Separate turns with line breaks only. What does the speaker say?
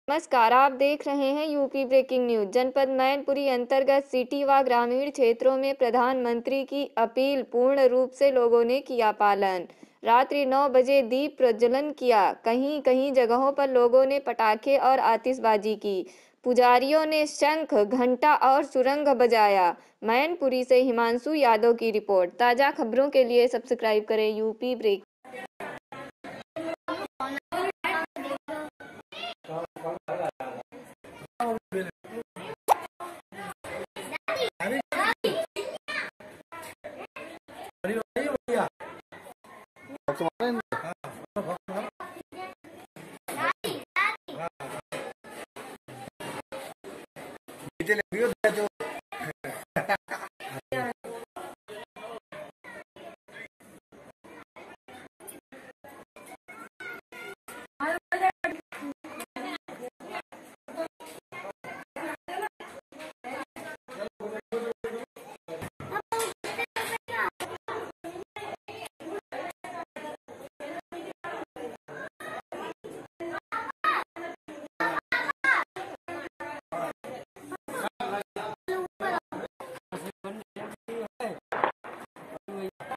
नमस्कार, आप देख रहे हैं यूपी ब्रेकिंग न्यूज। जनपद मैनपुरी अंतर्गत सिटी व ग्रामीण क्षेत्रों में प्रधानमंत्री की अपील पूर्ण रूप से लोगों ने किया पालन। रात्रि 9 बजे दीप प्रज्वलन किया। कहीं कहीं जगहों पर लोगों ने पटाखे और आतिशबाजी की। पुजारियों ने शंख, घंटा और सुरंग बजाया। मैनपुरी से हिमांशु यादव की रिपोर्ट। ताज़ा खबरों के लिए सब्सक्राइब करें यूपी ब्रेक।
नीचे लगी हो